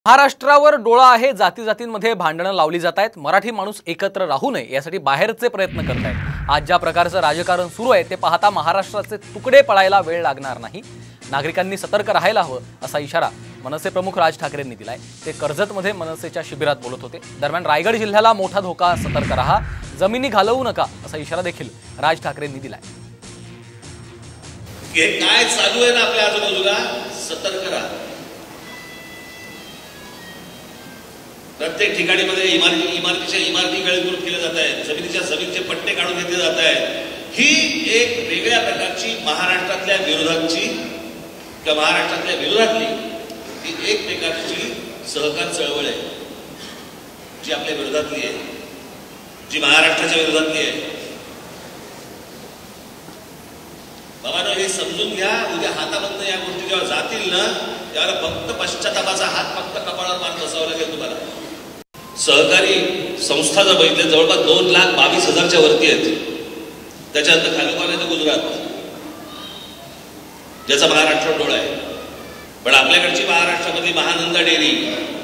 महाराष्ट्रावर डोळा आहे, जाती जातींमध्ये भांडणं लावली जात आहेत। मराठी माणूस एकत्र राहू नये यासाठी बाहेरचे प्रयत्न करत आहेत। आज ज्या प्रकारचं राजकारण सुरू आहे ते पाहता महाराष्ट्राचे तुकडे पडायला वेळ लागणार नाही। नागरिकांनी सतर्क राहायला हवं असा इशारा मनसे प्रमुख राज ठाकरेंनी दिलाय। ते कर्जतमध्ये मनसेच्या शिबिरात बोलत होते। दरम्यान रायगड जिल्ह्याला मोठा धोका, सतर्क रहा, जमिनी घालवू नका असा इशारा देखील राज ठाकरेंनी दिलाय। काय चालू आहे ना आपल्या आजूबाजूला, सतर्क राहा। प्रत्येक ठिकाणी मध्ये इमारतीच्या गळीकृत केले जात आहेत, जमिनीचे पट्टे काढून घेतले जात आहेत। ही एक वेगळ्या प्रकारची महाराष्ट्रातल्या विरोधाची किंवा महाराष्ट्रातल्या विरोधातली ही एक प्रकारची सहकार चळवळ आहे, जी आपल्या विरोधातली आहे, जी महाराष्ट्राच्या विरोधातली आहे। बाबांनो, हे समजून घ्या, उद्या हाताबंद या गोष्टी जेव्हा जातील ना, त्याला फक्त पश्चातापाचा हात फक्त कपाळावर मारून बसावं लागेल तुम्हाला। सहकारी संस्था जर बघितल्या जवळपास 2,22,000च्या वरती आहेत। त्याच्यानंतर खाली पाहिलं गुजरात, ज्याचा महाराष्ट्र डोळा आहे। पण आपल्याकडची महाराष्ट्रामध्ये महानंदा डेअरी,